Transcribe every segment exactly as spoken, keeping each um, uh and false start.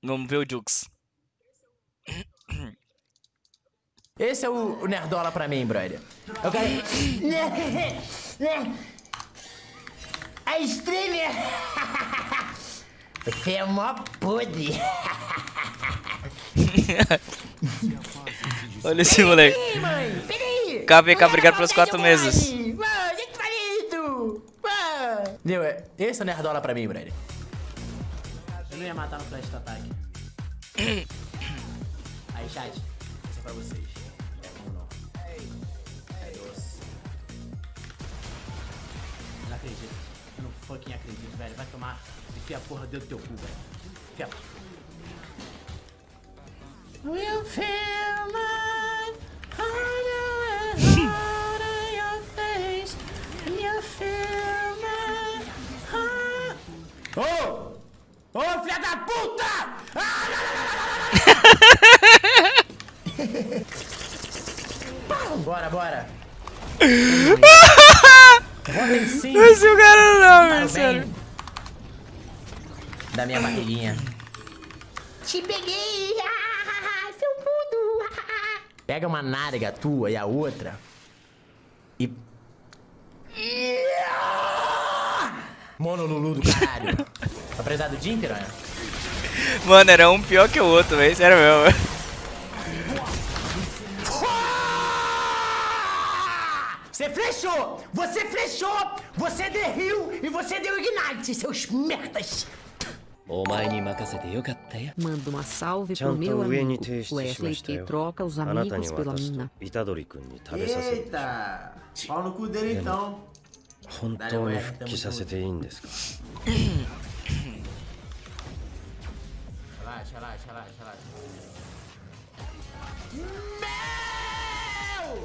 Vamos ver o Jux. Esse é o, o Nerdola pra mim, brother. Eu quero... A estrela! Você é mó podre. Olha esse moleque. Peraí, mãe, peraí. K V K, obrigado pelos quatro meses. Mano, gente palito. Mano. Deu, esse é o Nerdola pra mim, brother. Eu não ia matar no flash do ataque. Aí, chat. Isso é pra vocês. Não, não. É doce. Eu não acredito. Eu não fucking acredito, velho. Vai tomar. Enfia a porra dentro do teu cu, velho. Enfia a porra. We'll feel my heart in your face. You feel my heart. Oh! Ô, oh, filha da puta! Ah, não, não, não, não. Bora, bora. Votem sim. Esse o cara não, meu, sério. Da minha barriguinha. Te peguei! Ah, seu mundo! Pega uma nádega tua e a outra. E... Mono Lulu do caralho. Tá prezado o dia inteiro, né? Mano, era um pior que o outro, velho. Sério mesmo. Você flechou! Você flechou! Você derriu e você deu ignite, seus merdas! Manda uma salve pro meu amigo, o Wesley, que troca os amigos pela mina. Eita! Pau no cu dele então. Relaxa, relaxa, relaxa, relaxa. Meu!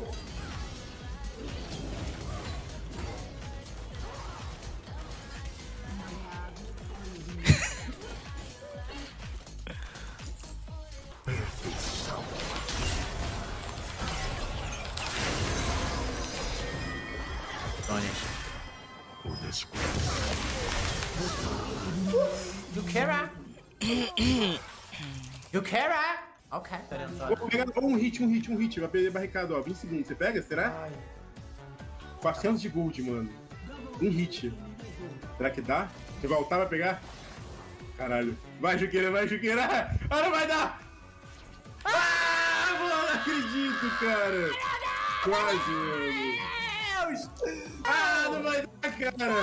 You care? You care? Ok. Vou pegar um hit, um hit, um hit. Vai perder barricada, ó. vinte segundos. Você pega? Será? Ai. quatrocentos de gold, mano. Um hit. Será que dá? Você voltar, vai pegar? Caralho. Vai, Juqueira, vai, Juqueira. Ah, não vai dar! Ah, mano, não acredito, cara. Quase, mano. Ah, não vai dar, cara.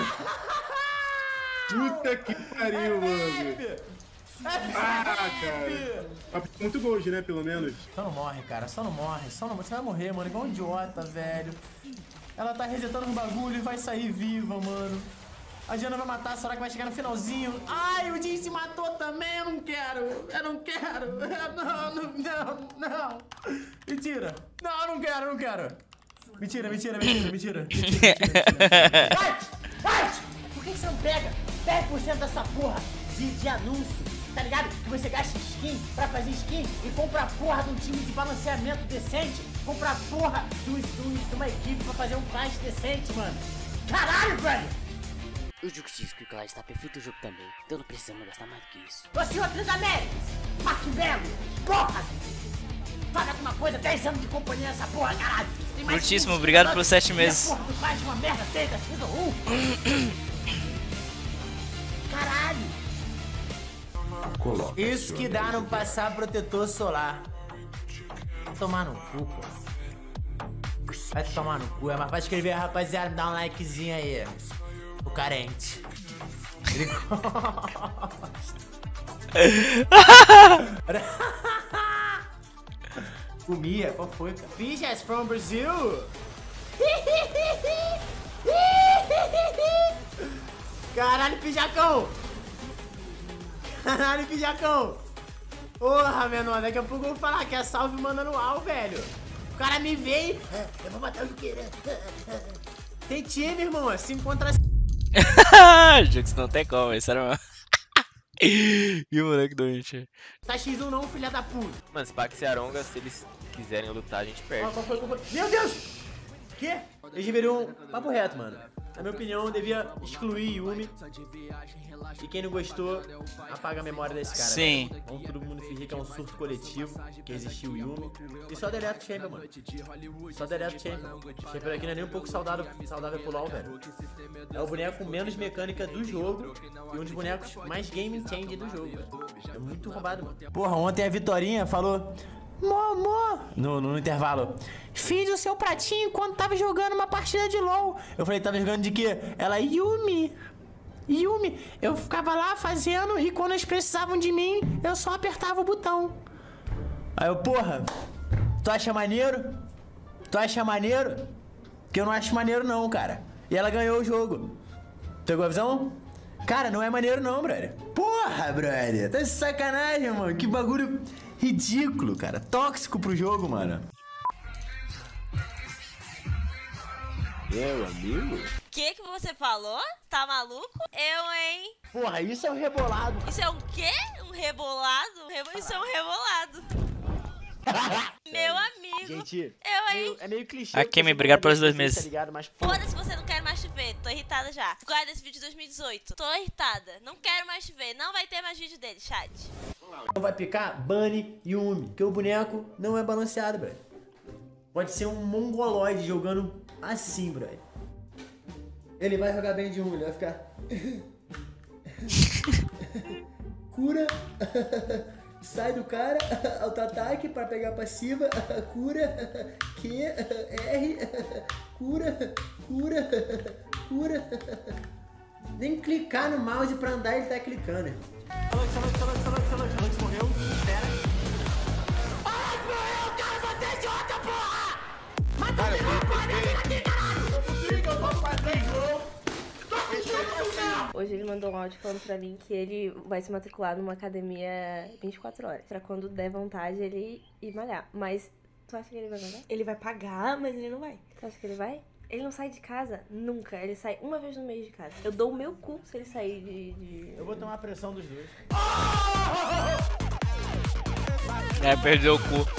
Puta que pariu, mano. Ah, cara. Muito gold, né, pelo menos. Só não morre, cara. Só não morre. Só não... Você vai morrer, mano. Igual um idiota, velho. Ela tá resetando os bagulho e vai sair viva, mano. A Diana vai matar, será que vai chegar no finalzinho? Ai, o Jin se matou também. Eu não quero. Eu não quero. Não, não, não, não. Mentira. Não, eu não quero, eu não quero. Mentira, mentira, mentira, mentira. Mentira, mentira, mentira. Fight! Fight! Por que você não pega dez por cento dessa porra de, de anúncio? Tá ligado? Que você gasta skin pra fazer skin e compra a porra de um time de balanceamento decente. Compra a porra de, um, de, um, de uma equipe pra fazer um fight decente, mano. Caralho, velho! O Jux diz que o Clay está perfeito o jogo também, então não precisamos gastar mais do que isso. Ô senhor Transaméricas, Marco Belo, porra! Faz alguma coisa, dez anos de companhia nessa porra, caralho! Muitíssimo obrigado pelos sete meses. Porra, tu faz uma merda feita, um. Caralho! Isso que dá não passar protetor solar. Vai tomar no cu, pô. Vai tomar no cu, é, mas vai escrever, rapaziada, dá um likezinho aí. O carente. Ele gosta. Comia, qual foi, cara? Fijas from Brazil! Caralho, pijacão! Caralho, pijacão! Porra, menor, daqui a pouco eu vou falar que é salve mandando au, velho. O cara me veio e... Eu vou matar o Juqueira. Tem time, irmão, é cinco contra cinco. Jux não tem como, isso era uma... E o moleque doente. Tá xis um não, filha da puta. Mano, se pá que se aronga, se eles quiserem lutar, a gente perde. Ah, qual foi, qual foi? Meu Deus! Quê? Eles deveriam... Papo reto, mano. Na minha opinião, devia excluir Yumi. E quem não gostou, apaga a memória desse cara. Sim. Vamos tudo que é um surto coletivo, que existiu o Yumi. E só deleta o Chamber, mano. Só deleta o Chamber. O Chamber aqui não é nem um pouco saudável, saudável pro LoL, velho. É o boneco com menos mecânica do jogo e um dos bonecos mais game change do jogo, velho. É muito roubado, mano. Porra, ontem a Vitorinha falou... Mó, mó, no, no intervalo. Fiz o seu pratinho quando tava jogando uma partida de LoL. Eu falei, tava jogando de quê? Ela, Yumi. Yumi. Eu ficava lá fazendo e quando eles precisavam de mim, eu só apertava o botão. Aí eu, porra, tu acha maneiro? Tu acha maneiro? Porque eu não acho maneiro não, cara. E ela ganhou o jogo. Pegou a visão? Cara, não é maneiro não, brother. Porra, brother. Tá de sacanagem, mano. Que bagulho... ridículo, cara. Tóxico pro jogo, mano. Meu amigo? Que que você falou? Tá maluco? Eu, hein? Porra, isso é um rebolado. Isso é um quê? Um rebolado? Rebo... Isso é um rebolado. Meu amigo. Gente, eu, hein? É meio clichê. Aqui, me obrigado pelos dois meses. Tá ligado? Mas, foda-se, você não quer mais te ver. Tô irritada já. Guarda esse vídeo de dois mil e dezoito. Tô irritada. Não quero mais te ver. Não vai ter mais vídeo dele, chat. Não vai picar Bunny e Yumi, porque o boneco não é balanceado, bro. Pode ser um mongoloide jogando assim, bro. Ele vai jogar bem de Yumi, ele vai ficar... Cura. Sai do cara, auto-ataque pra pegar a passiva, cura, Q, R, cura, cura, cura. Nem clicar no mouse pra andar ele tá clicando, irmão. Salute, salute, salute, salute, salute. Salute morreu, espera. Ai, morreu, cara, você é idiota, porra! Mata o filho, porra, aqui, caralho! Eu consigo, eu posso fazer gol! Hoje ele mandou um áudio falando pra mim que ele vai se matricular numa academia vinte e quatro horas. Pra quando der vontade ele ir malhar. Mas tu acha que ele vai malhar? Ele vai pagar, mas ele não vai. Tu acha que ele vai? Ele não sai de casa nunca. Ele sai uma vez no mês de casa. Eu dou o meu cu se ele sair de... de... Eu vou tomar a pressão dos dois. É, perdeu o cu.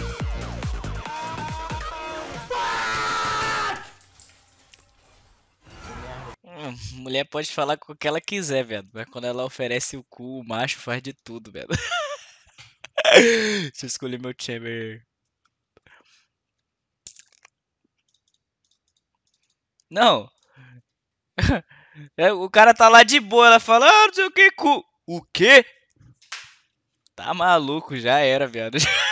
Mulher pode falar com o que ela quiser, velho. Mas quando ela oferece o cu, o macho faz de tudo, velho. Deixa eu escolher meu chamber. Não. É, o cara tá lá de boa, ela fala, ah, não sei o que, cu. O quê? Tá maluco, já era, viado.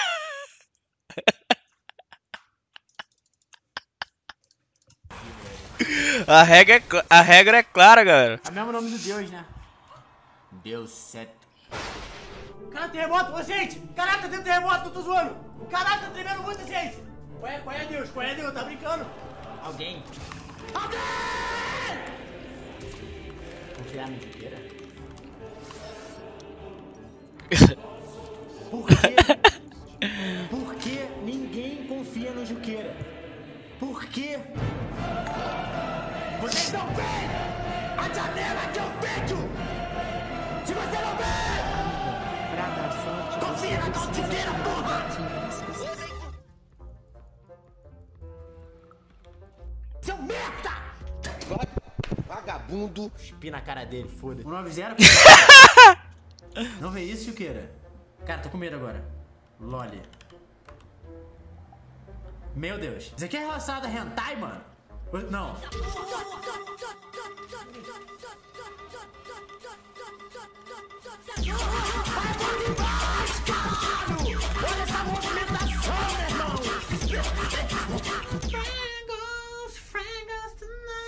A regra, é, a regra é clara, galera. É o mesmo nome do Deus, né? Deus certo. Cara, terremoto, ô gente! Caraca, tem um terremoto, não tô zoando! Caraca, tá tremendo muito, gente! Qual é, qual é Deus? Qual é Deus? Tá brincando? Alguém? Alguém! Confiar no Juqueira? Por quê? Por que ninguém confia no Juqueira? Por quê? Vocês não veem a janela que eu vejo! Se você não vê! Confia na Juqueira, porra! Seu merda! Vagabundo! Cuspi na cara dele, foda-se. um nove zero. Não vê isso, Juqueira? Cara, tô com medo agora. Loli. Meu Deus. Isso aqui é relacionado a hentai, mano? Não. Olha essa movimentação, meu irmão! Frangos, frangos,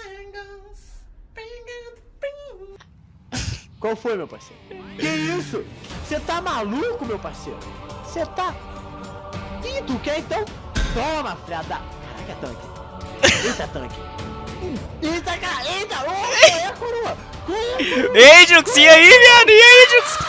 frangos. Qual foi, meu parceiro? Que isso? Você tá maluco, meu parceiro? Você tá... Ih, tu quer então? Toma, filha da... Caraca, tanque. Eita, tanque. Eita, cara, eita, ô, qual é a coroa? Ei, Jux, e aí, viado? E aí, Jux?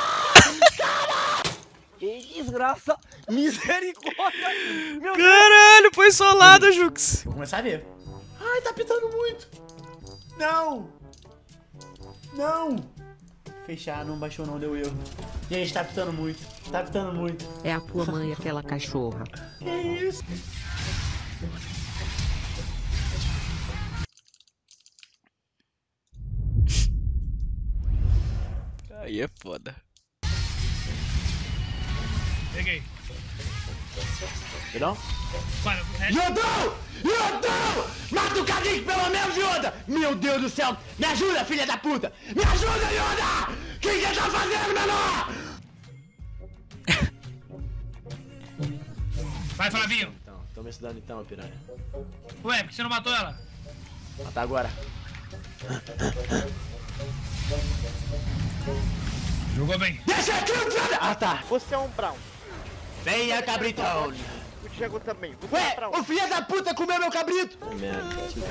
Que desgraça! Misericórdia! Meu Caralho, foi solado, Jux. Vou começar a ver. Ai, tá pitando muito. Não. Não. Fechar, não baixou não, deu erro. Gente, tá pitando muito. Tá pitando muito. É a tua mãe, aquela cachorra. Que isso? Aí é foda. Peguei. Não? Mano, Judão! Judão! Mata o Kaique pelo menos, Yoda! Meu Deus do céu! Me ajuda, filha da puta! Me ajuda, Yoda! O que você tá fazendo, menor? Vai, Flavinho! Então, tô me estudando então, piranha. Ué, por que você não matou ela? Matar agora. Jogou bem. Deixa aqui, filha! Ah, tá. Você é um Brown. Venha, cabritão! O Diego também. Você Ué, é um Brown. o filho da puta comeu meu cabrito! Merda,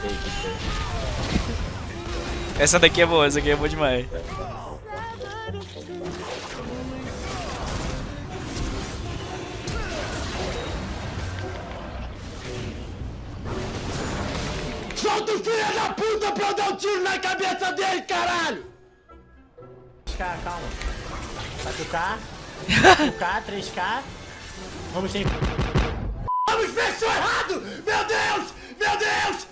Essa daqui é boa, essa aqui é boa demais. Solta o filho da puta pra eu dar um tiro na cabeça dele, caralho! três K, calma. quatro K, quatro K, três K. Vamos ter. Vamos, fechou errado! Meu Deus! Meu Deus!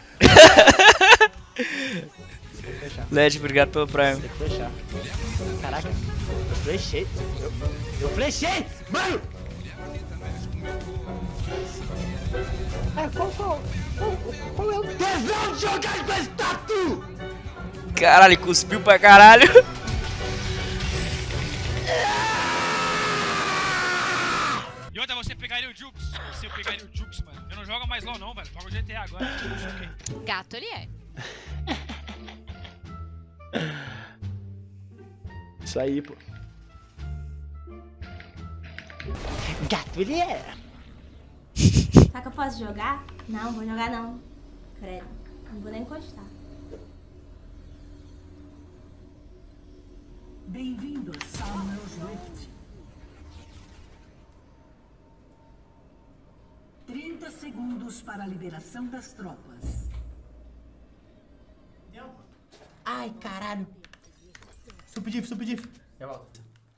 Led, obrigado pelo Prime. Tem que flechar. Caraca, eu flechei. Eu, eu flechei! Mano! Ah, qual, qual, qual, qual é o tesão de jogar com esse tatu? Caralho, cuspiu pra caralho. Yoda, você pegaria o Jukes? Você pegaria o Jukes, mano. Eu não jogo mais LOL não, velho. Jogo G T A agora. Gato ele é. Isso aí, pô. Gato ele é. Será que eu posso jogar? Não, vou jogar não. Credo, não vou nem encostar. Bem-vindos ao meu Rift. trinta segundos para a liberação das tropas. Ai, caralho. Super diff, super diff. Eu volto.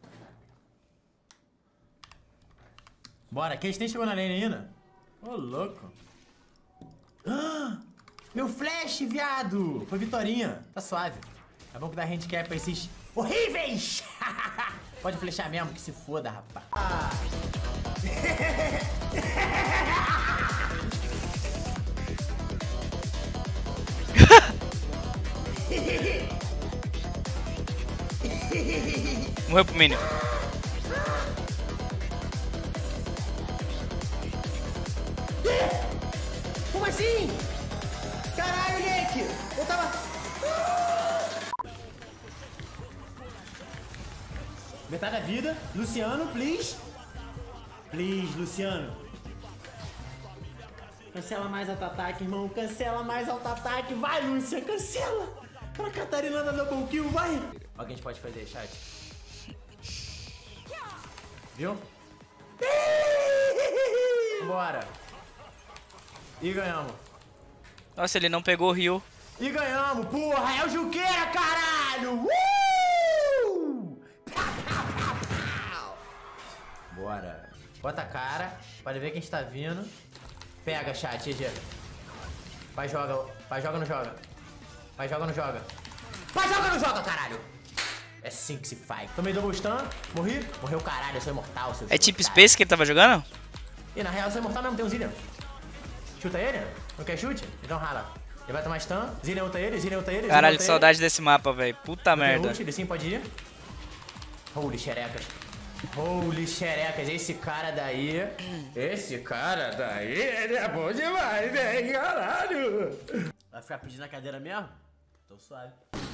Bora, quem tem chegou na lane ainda? Ô, louco. Ah, meu flash, viado. Foi Vitorinha. Tá suave. É bom que dá handicap pra esses horríveis. Pode flechar mesmo, que se foda, rapaz. Ah. Morreu pro Minion. Como assim? Caralho, Nick! Eu tava... Metade da vida. Luciano, please. Please, Luciano. Cancela mais auto-ataque, irmão. Cancela mais auto-ataque. Vai, Lúcia, cancela. Pra Catarina da double kill, vai. Olha o que a gente pode fazer, chat. Viu? Bora. E ganhamos. Nossa, ele não pegou o Rio. E ganhamos, porra. É o Juqueira, caralho. Uh! Bora. Bota a cara. Pode ver quem está vindo. Pega, chat, E G. Vai, joga. Vai, joga, não joga. Vai, joga, não joga. Vai, joga, não joga, caralho. É assim que se faz. Tomei double stun. Morri. Morreu, caralho. Eu sou imortal. Seu É tipo Space que ele tava jogando? E na real, eu sou imortal mesmo. Tem um Zillion. Chuta ele? Não quer chute? Então rala. Ele vai tomar stun. Zillion ulta ele. Zillion ulta ele. Caralho, que saudade desse mapa, velho. Puta merda. Ele sim pode ir. Holy xerecas. Holy xerecas. Esse cara daí... Esse cara daí, ele é bom demais, hein? Caralho. Vai ficar pedindo a cadeira mesmo? Tô suave.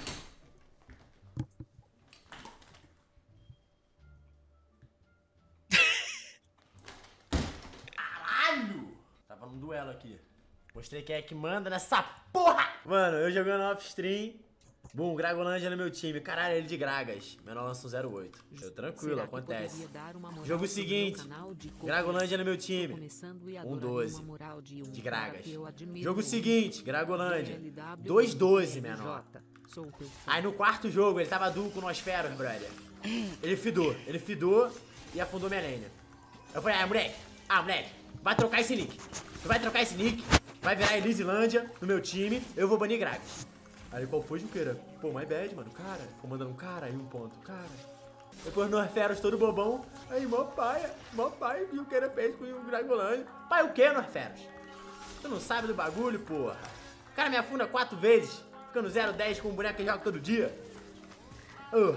Caralho! Tava num duelo aqui. Mostrei quem é que manda nessa porra! Mano, eu jogando off-stream. Bum, Gragolândia no meu time. Caralho, ele de Gragas. Menor lança um zero oito. Eu tranquilo, acontece. Jogo seguinte. Gragolândia no meu time. um doze. De Gragas. Jogo seguinte, Gragolândia. dois doze, menor. Aí no quarto jogo, ele tava duo com nós feros, brother. Ele fidou. Ele fidou e afundou minha lane. Eu falei, ah, moleque. Ah, moleque. Vai trocar esse nick. Tu vai trocar esse nick. Vai virar Elysilândia no meu time. Eu vou banir Gragas. Aí qual foi, Juqueira? Pô, my bad, mano. Cara, ficou mandando um cara aí um ponto. Cara. Depois Norferos todo bobão. Aí, mó pai, mó pai, viu o que era feito com o Dragolândia. Pai, o que, Norferos? Tu não sabe do bagulho, porra. O cara me afunda quatro vezes, ficando zero dez com um boneco que joga todo dia. Uh.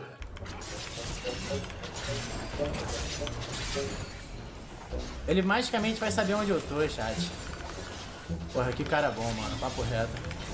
Ele magicamente vai saber onde eu tô, chat. Porra, que cara bom, mano. Papo reto.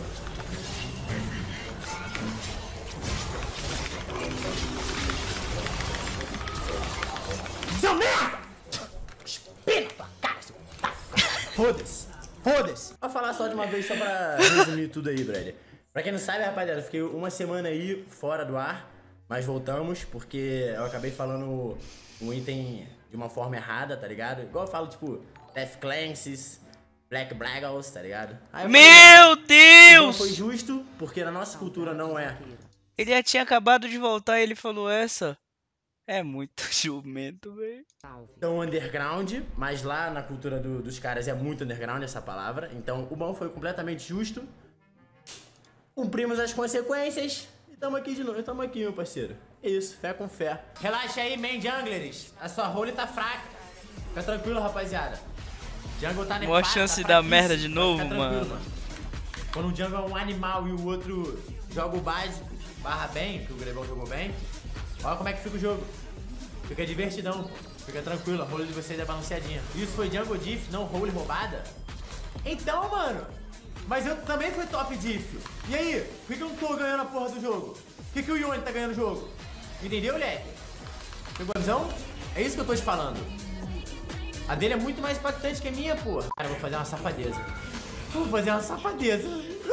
Seu merda! Espelho tua cara, seu otário. Foda-se. Foda-se. Vou falar só de uma vez, só pra resumir tudo aí, brother. Pra quem não sabe, rapaziada, eu fiquei uma semana aí fora do ar, mas voltamos porque eu acabei falando o item de uma forma errada, tá ligado? Igual eu falo, tipo, Death Clances, Black Braggles, tá ligado? Aí eu Meu falei, Deus! não foi justo, porque na nossa cultura não é. Ele já tinha acabado de voltar e ele falou essa. É muito jumento, velho. Então, underground, mas lá na cultura do, dos caras é muito underground essa palavra. Então, o bom foi completamente justo. Cumprimos as consequências. E tamo aqui de novo. Tamo aqui, meu parceiro. É isso, fé com fé. Relaxa aí, main junglers. A sua role tá fraca. Fica tranquilo, rapaziada. Jungle tá Mó chance de dar merda de novo, mano. mano. Quando um jungle é um animal e o outro joga o básico, barra bem, que o Grebão jogou bem. Olha como é que fica o jogo. Fica divertidão, pô. Fica tranquilo, a role de vocês é balanceadinha. Isso foi Jungle Diff, não role roubada? Então, mano, mas eu também fui top diff. E aí, por que eu não tô ganhando a porra do jogo? Por que, que o Yone tá ganhando o jogo? Entendeu, moleque? Pegou a visão? É isso que eu tô te falando. A dele é muito mais impactante que a minha, porra. Cara, eu vou fazer uma safadeza. Vou fazer uma safadeza.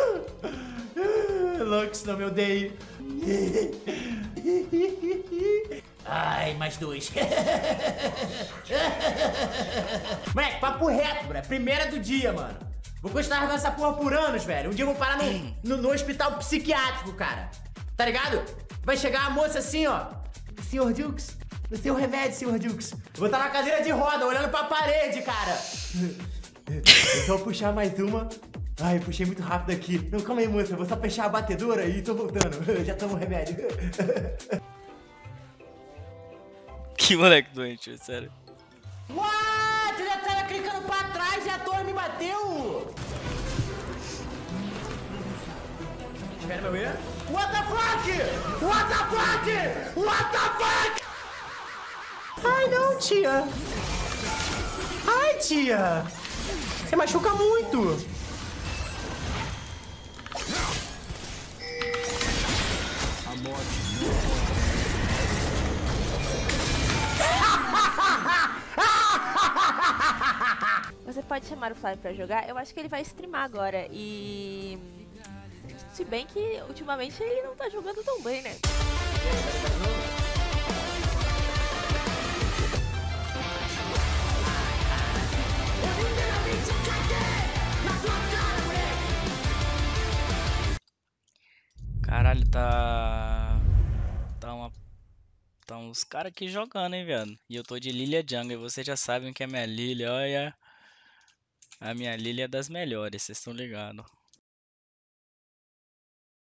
Lux, não me odeie. Ai, mais dois. Moleque, papo reto, bro. Primeira do dia, mano. Vou continuar jogando essa porra por anos, velho. Um dia eu vou parar no, no, no hospital psiquiátrico, cara. Tá ligado? Vai chegar a moça assim, ó. senhor Jukes, o seu remédio, senhor Jukes. Eu vou estar na cadeira de roda, olhando pra parede, cara. Eu só vou puxar mais uma. Ai, puxei muito rápido aqui. Não, calma aí, moça. Eu vou só fechar a batedora e tô voltando. Já tomo o remédio. Que moleque doente, sério. What? Ele já tava clicando pra trás e a torre me bateu. Espera, meu ver. What the fuck? What the fuck? What the fuck? Ai, não, tia. Ai, tia. Você machuca muito. A morte. Você pode chamar o Flávio pra jogar? Eu acho que ele vai streamar agora e... Se bem que ultimamente ele não tá jogando tão bem, né? Caralho, tá... Tá uma... Tá uns caras aqui jogando, hein, velho. E eu tô de Lilia Jungle, e vocês já sabem que é minha Lilia, olha... A minha Lilia é das melhores, vocês estão ligados.